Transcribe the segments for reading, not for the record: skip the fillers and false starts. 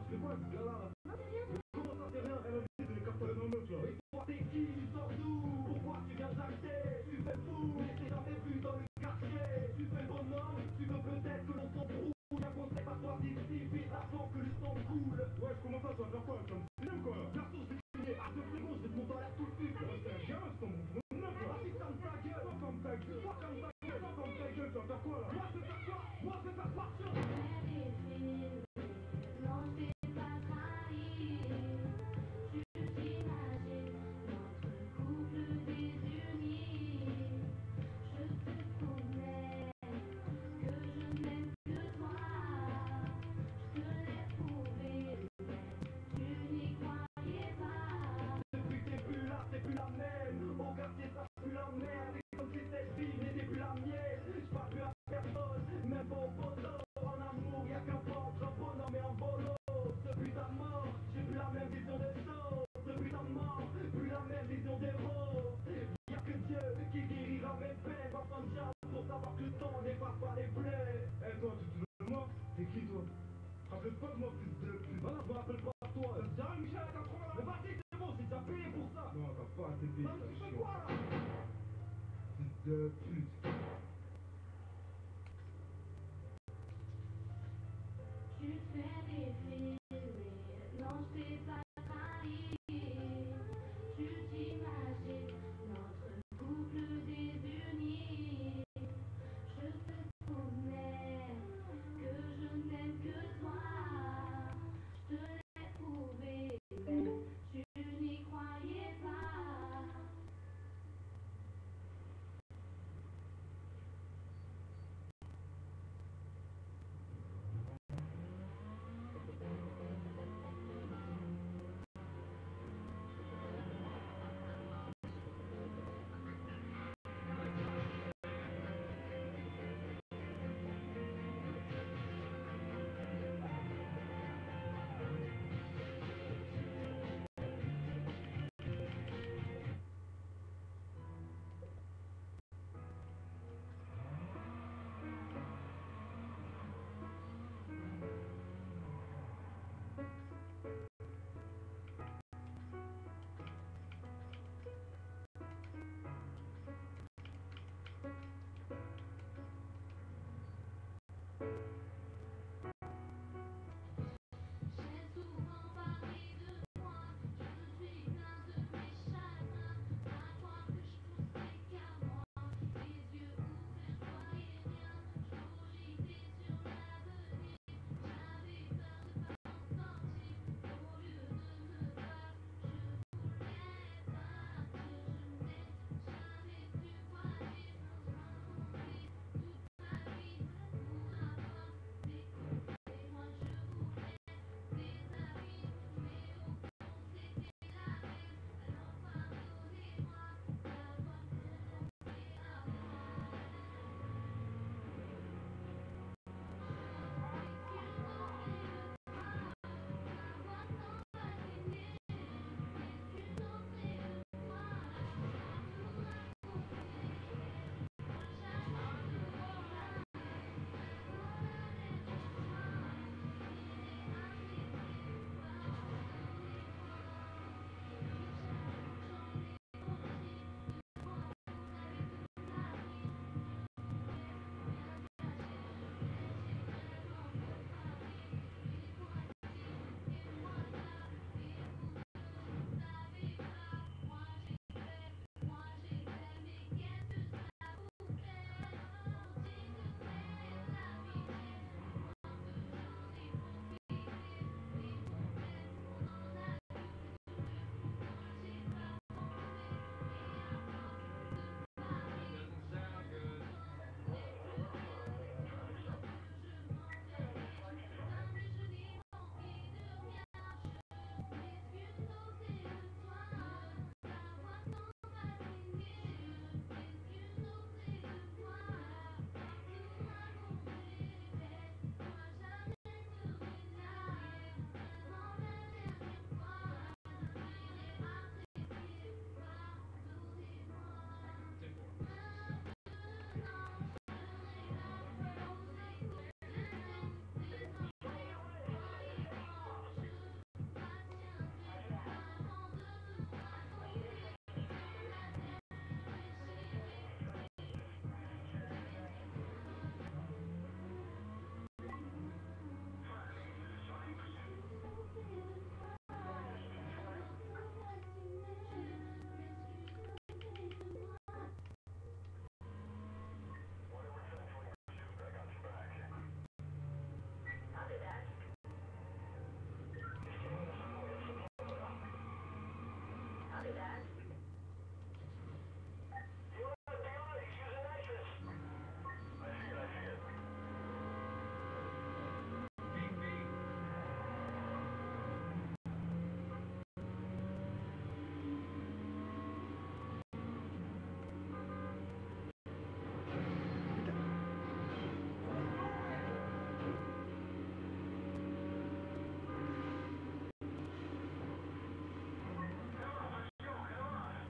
C'est quoi ce gars-là là? Comment ça c'est rien? Elle a dit de les cartonner dans meuf là. Et toi t'es qui? Tu sors d'où? Pourquoi tu viens d'acheter? Tu fais fou, mais t'es jamais vu dans le quartier. Tu fais bonhomme, tu veux peut-être que l'on s'embrouille. Y'a qu'on sait pas toi d'ici, vite avant que le sang coule. Ouais, je commence à tu vas faire quoi? Comme film quoi? Garçon, je vais te signer. À 2 secondes, je vais te monter en l'air tout de suite. Ouais, c'est un gamin, c'est ton mon neuf là. Vas-y, ferme ta gueule. Toi, ferme ta gueule. Toi, ferme ta gueule. Toi, ferme ta gueule. Tu vas faire quoi là? Moi, je vais faire quoi? Moi, je vais faire quoi? Non, je t'ai pas trahi. Tu t'imagines notre couple désuni. Je te promets que je n'aime que toi. Je te l'ai prouvé, mais tu n'y croyais pas. Depuis que t'es plus là, c'est plus la même. Au quartier, ça pue la merde. Et comme si cette vie n'était plus la mienne. Je parle plus à personne, même pas au poteau. En amour, y'a qu'un ventre, un bonhomme et un bolo. Depuis ta mort, j'ai plus la même vision des choses. Depuis ta mort, plus la même vision des roses. Y'a que Dieu qui guérira mes peines. Pas besoin de chance pour savoir que le temps n'efface pas les plaies. Eh toi, tu te veux de moi? T'es qui toi? Rappelle pas de moi, fils de pute. Non, je me rappelle pas de toi. Ça sert à Michel à 80. Mais vas-y, c'est bon, j'ai déjà payé pour ça. Non, t'as pas assez payé. Tu fais quoi là? Fils de pute. Tu te fais des films, mais non, je t'ai pas trahi. Tu t'imagines notre couple désuni. Je te promets que je n'aime que toi. Je te l'ai prouvé, mais tu n'y croyais pas.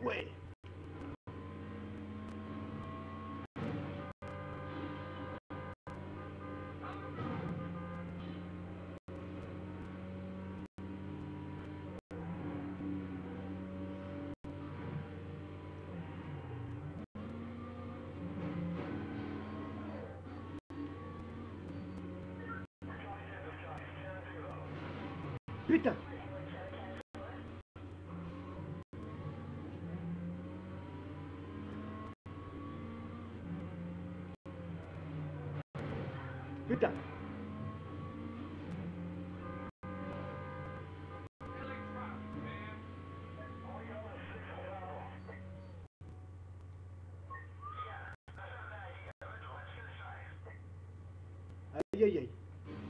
Ouais. Putain. Putain. Aïe aïe aïe.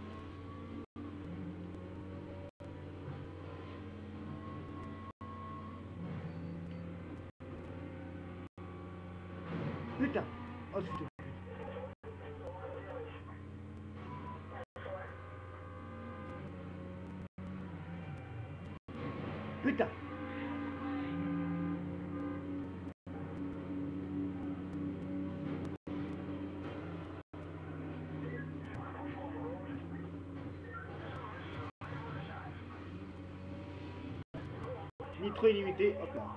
Putain. Oh putain. Putain. Nitro illimité, hop là.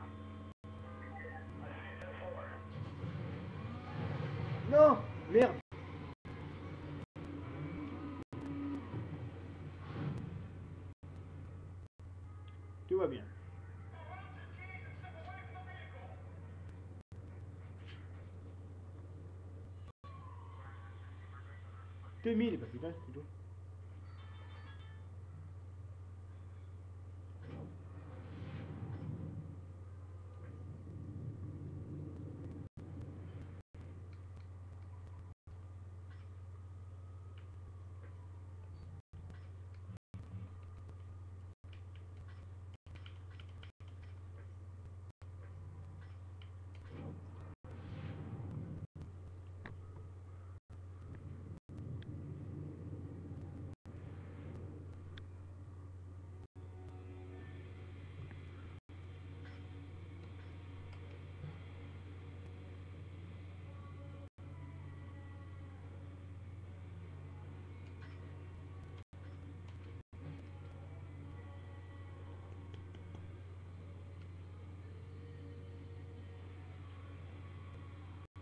Non. Merde. Tout va bien. 2000, bah putain, plutôt.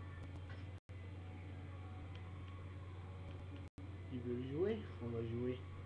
Ils veulent jouer, on va jouer.